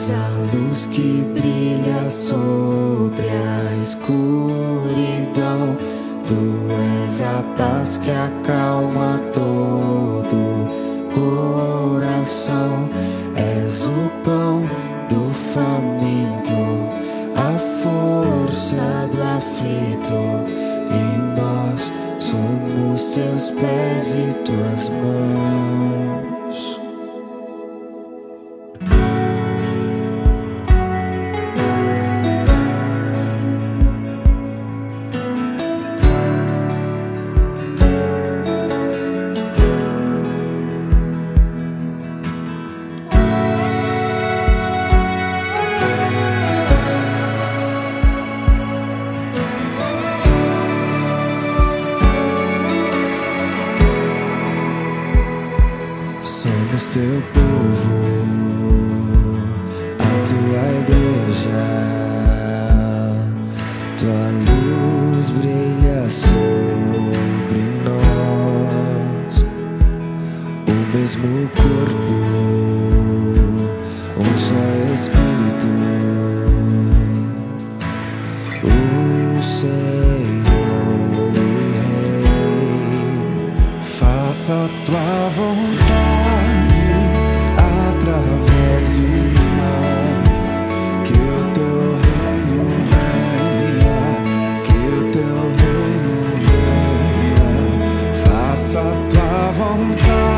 és a luz que brilha sobre a escuridão. Tu és a paz que acalma todo coração. És o pão do faminto, a força do aflito. E nós somos teus pés e tuas mãos. Somos teu povo, a tua igreja. Tua luz brilha sobre nós. O mesmo corpo, um só Espírito. O Senhor e Rei. Faça a tua vontade através de nós, que o teu reino venha, que o teu reino venha. Faça a tua vontade